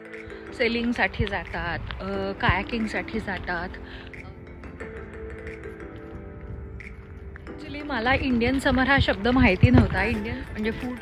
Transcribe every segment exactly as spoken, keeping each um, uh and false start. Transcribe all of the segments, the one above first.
सेलिंगसाठी जातात, कायाकिंगसाठी जातात. ॲक्च्युली मला इंडियन समर हा शब्द माहिती नव्हता. इंडियन म्हणजे फूड.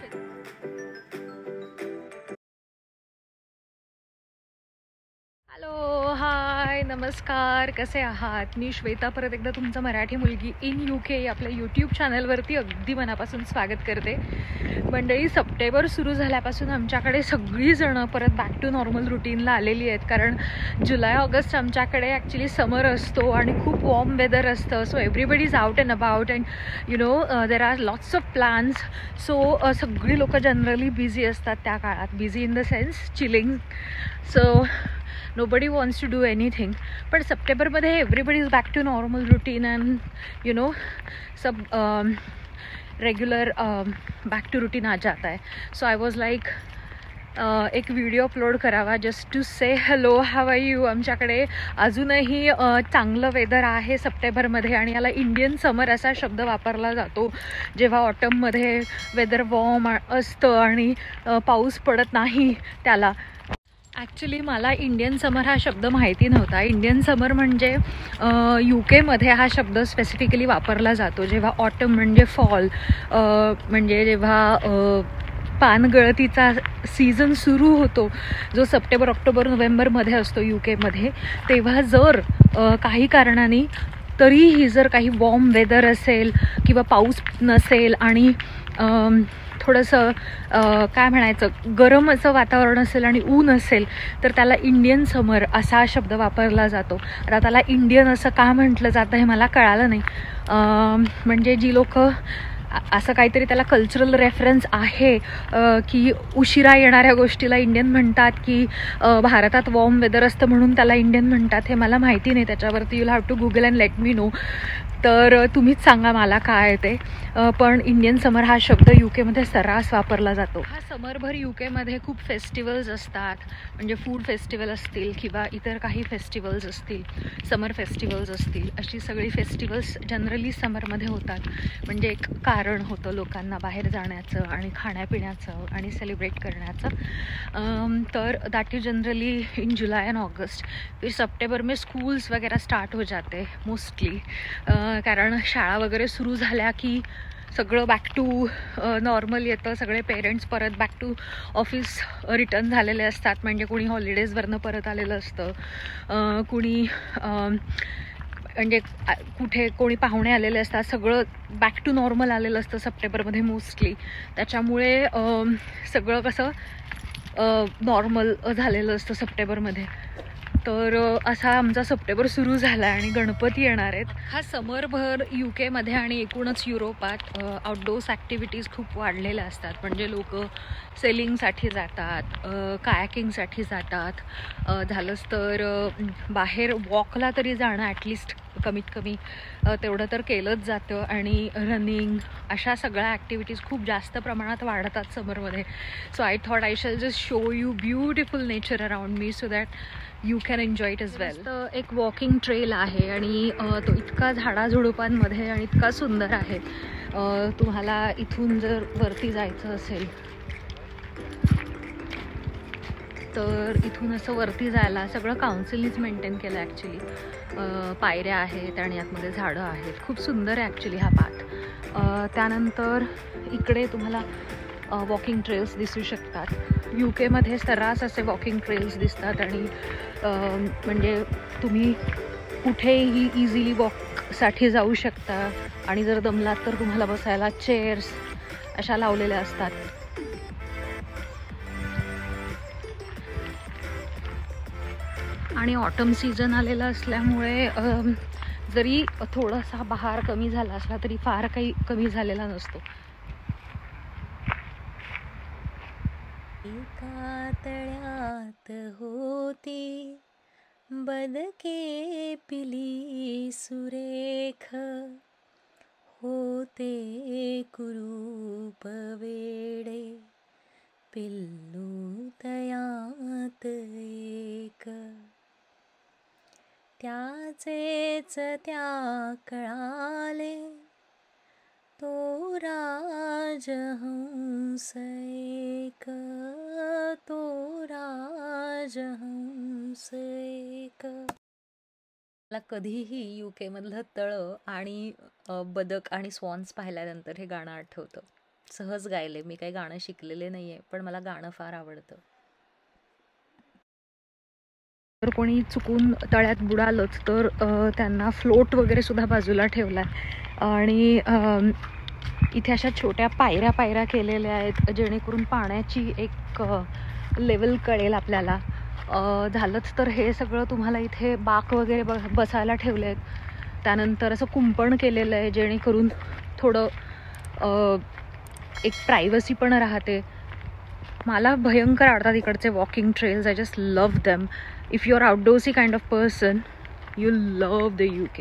हॅलो, हाय, नमस्कार, कसे आहात? मी श्वेता परत एकदा तुमचं मराठी मुलगी इन यू के आपल्या यूट्यूब चॅनलवरती अगदी मनापासून स्वागत करते. मंडळी, सप्टेंबर सुरू झाल्यापासून आमच्याकडे सगळीजणं परत बॅक टू नॉर्मल रुटीनला आलेली आहेत. कारण जुलै ऑगस्ट आमच्याकडे ॲक्च्युली समर असतो आणि खूप वॉर्म वेदर असतं. So everybody is out and about and you know there are lots of plans. So सगळी लोकं जनरली बिझी असतात त्या काळात. Busy in the sense chilling. So nobody wants to do anything. But September मध्ये everybody is back to normal routine and you know सब um, regular um, back to routine आ जाता है. So I was like uh, एक video upload करावा just to say hello, how are you. आमच्याकडे अजूनही uh, चांगलं वेदर आहे सप्टेंबरमध्ये आणि याला इंडियन समर असा शब्द वापरला जातो जेव्हा ऑटममध्ये वेदर वॉर्म असतं आणि uh, पाऊस पडत नाही त्याला. ॲक्च्युली मला इंडियन समर हा शब्द माहिती नव्हता. इंडियन समर म्हणजे यू केमध्ये हा शब्द स्पेसिफिकली वापरला जातो जेव्हा ऑटम म्हणजे फॉल म्हणजे जेव्हा पानगळतीचा सीझन सुरू होतो, जो सप्टेंबर ऑक्टोबर नोव्हेंबरमध्ये असतो यू केमध्ये. तेव्हा जर काही कारणाने तरीही जर काही वॉर्म वेदर असेल किंवा पाऊस नसेल आणि थोडंसं काय म्हणायचं गरम असं वातावरण असेल आणि ऊन असेल तर त्याला इंडियन समर असा शब्द वापरला जातो. आता त्याला इंडियन असं का म्हटलं जातं हे मला कळालं नाही. म्हणजे जी लोकं असं काहीतरी त्याला कल्चरल रेफरन्स आहे की उशिरा येणाऱ्या गोष्टीला इंडियन म्हणतात की भारतात वॉर्म वेदर असतं म्हणून त्याला इंडियन म्हणतात, हे मला माहिती नाही. त्याच्यावरती you'll have to Google and let me know. तर तुम्हीच सांगा मला काय ते. पण इंडियन समर हा शब्द यू केमध्ये सर्रास वापरला जातो. हा समरभर यू केमध्ये खूप फेस्टिवल्स असतात. म्हणजे फूड फेस्टिवल असतील किंवा इतर काही फेस्टिवल्स असतील, समर फेस्टिवल्स असतील, अशी सगळी फेस्टिवल्स जनरली समरमध्ये होतात. म्हणजे एक कारण होतं लोकांना बाहेर जाण्याचं आणि खाण्यापिण्याचं आणि सेलिब्रेट करण्याचं. तर that is generally in July and August. फिर सप्टेंबर में स्कूल्स वगैरह स्टार्ट हो जाते मोस्टली. कारण शाळा वगैरे सुरू झाल्या की सगळं बॅक टू नॉर्मल येतं. सगळे पेरेंट्स परत बॅक टू ऑफिस रिटर्न झालेले असतात. म्हणजे कुणी हॉलिडेजवरनं परत आलेलं असतं, कुणी म्हणजे कुठे कोणी पाहुणे आलेले असतात. सगळं बॅक टू नॉर्मल आलेलं असतं सप्टेंबरमध्ये मोस्टली. त्याच्यामुळे सगळं कसं नॉर्मल झालेलं असतं सप्टेंबरमध्ये. तर असा आमचा सप्टेंबर सुरू झाला आणि गणपती येणार आहेत. हा समरभर यू केमध्ये आणि एकूणच युरोपात आउटडोर्स ॲक्टिव्हिटीज खूप वाढलेल्या असतात. म्हणजे लोक सेलिंगसाठी जातात, कायाकिंगसाठी जातात, झालंच तर बाहेर वॉकला तरी जाणं ॲटलिस्ट कमीत कमी तेवढं तर केलंच जातं. आणि रनिंग अशा सगळ्या ॲक्टिव्हिटीज खूप जास्त प्रमाणात वाढतात समरमध्ये. So I thought I shall just show you beautiful nature around me so that you can enjoy it as well. तर एक वॉकिंग ट्रेल आहे आणि तो इतका झाडाझुडुपांमध्ये आणि इतका सुंदर आहे. तुम्हाला इथून जर वरती जायचं असेल तर इथून असं वरती जायला सगळं काउन्सिलनीच मेंटेन केलं ॲक्च्युली. पायऱ्या आहेत आणि आतमध्ये झाडं आहेत. खूप सुंदर आहे ॲक्च्युली हा पाथ. त्यानंतर इकडे तुम्हाला वॉकिंग ट्रेल्स दिसू शकतात. यू केमध्ये सर्रास असे वॉकिंग ट्रेल्स दिसतात आणि म्हणजे तुम्ही कुठेही इझिली वॉकसाठी जाऊ शकता. आणि जर दमलात तर तुम्हाला बसायला चेअर्स अशा लावलेल्या असतात. आणि ऑटम सीझन आलेला असल्यामुळे जरी थोडासा बहार कमी झाला असला तरी फार काही कमी झालेला नसतो. एका तळ्यात होती बदके पिली सुरेख, होते कुरूप वेडे पिल्लू तयात एक. त्याचेच त्या कळाले तो राजहंस एक, तो राजहंस आज हंस एक. मला कधीही युके मधलं तळं आणि अ, बदक आणि स्वॉन्स पाहिल्यानंतर हे गाणं आठवतं. सहज गायले, मी काही गाणं शिकलेले नाहीये, पण मला गाणं फार आवडतं. जर कोणी चुकून तळ्यात बुडालंच तर अ, त्यांना फ्लोट वगैरे सुद्धा बाजूला ठेवला आणि अ, इथे अशा छोट्या पायऱ्या पायऱ्या केलेल्या आहेत जेणेकरून पाण्याची एक लेवल कळेल आपल्याला. झालंच तर हे सगळं तुम्हाला इथे बाक वगैरे ब बसायला ठेवले आहेत. त्यानंतर असं कुंपण केलेलं आहे जेणेकरून थोडं एक प्रायव्हसी पण राहते. मला भयंकर आवडतात इकडचे walking trails. I just love them. If you are outdoorsy kind of person you love the UK.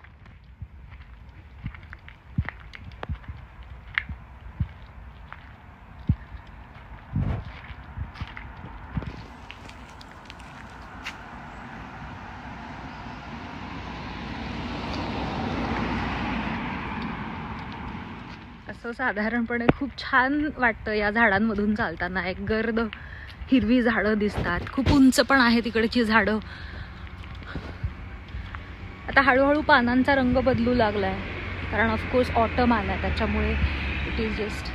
असं साधारणपणे खूप छान वाटतं या झाडांमधून चालताना. एक गर्द हिरवी झाडं दिसतात, खूप उंच पण आहे तिकडची झाडं. आता हळूहळू पानांचा रंग बदलू लागलाय कारण ऑफकोर्स ऑटम आला, त्याच्यामुळे it is just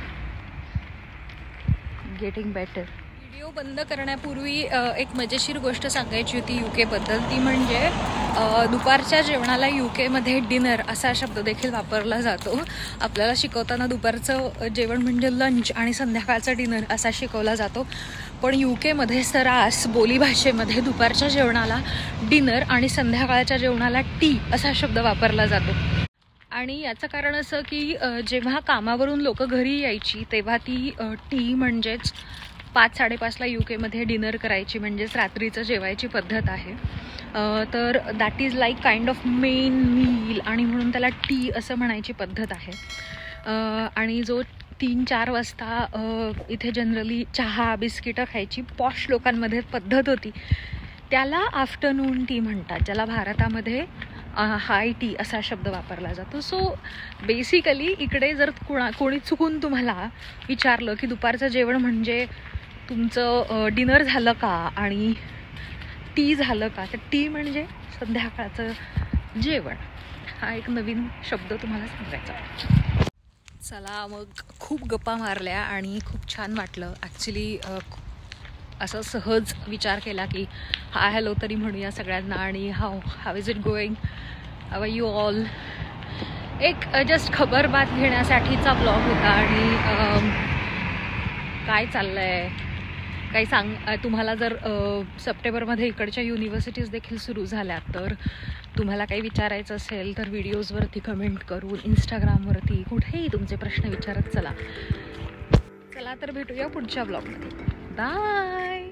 getting better. Video बंद करण्यापूर्वी एक मजेशीर गोष्ट सांगायची होती युकेबद्दल. ती म्हणजे दुपारच्या जेवणाला युकेमध्ये डिनर असा शब्द देखील वापरला जातो. आपल्याला शिकवताना दुपारचं जेवण म्हणजे लंच आणि संध्याकाळचं डिनर असा शिकवला जातो, पण युकेमध्ये सरास बोलीभाषेमध्ये दुपारच्या जेवणाला डिनर आणि संध्याकाळच्या जेवणाला टी असा शब्द वापरला जातो. आणि याचं कारण असं की जेव्हा कामावरून लोक घरी यायची तेव्हा ती टी म्हणजेच पाच साडेपाचला युकेमध्ये डिनर करायची, म्हणजेच रात्रीचं जेवायची पद्धत आहे. तर that is like kind of main meal आणि म्हणून त्याला टी असं म्हणायची पद्धत आहे. आणि जो तीन चार वाजता इथे जनरली चहा बिस्किटं खायची पॉश लोकांमध्ये पद्धत होती त्याला आफ्टरनून टी म्हणतात, ज्याला भारतामध्ये हाय टी असा शब्द वापरला जातो. सो बेसिकली इकडे जर कोणा कोणी चुकून तुम्हाला विचारलं की दुपारचं जेवण म्हणजे तुमचं डिनर झालं का आणि टी झालं का, तर टी म्हणजे संध्याकाळचं जेवण. हा एक नवीन शब्द तुम्हाला सांगायचा. चला मग खूप गप्पा मारल्या आणि खूप छान वाटलं. ॲक्च्युली असं सहज विचार केला की हाय हॅलो तरी म्हणूया सगळ्यांना. आणि how how is it going, how are you all. एक जस्ट खबरबात घेण्यासाठीचा ब्लॉग होता. आणि काय चाललं आहे काही सांग. तुम्हाला जर सप्टेंबरमध्ये इकडच्या युनिव्हर्सिटीज देखील सुरू झाल्या तर तुम्हाला काही विचारायचं असेल तर व्हिडिओजवरती कमेंट करून, इंस्टाग्रामवरती, कुठेही तुमचे प्रश्न विचारत चला. चला तर भेटूया पुढच्या ब्लॉगमध्ये. बाय.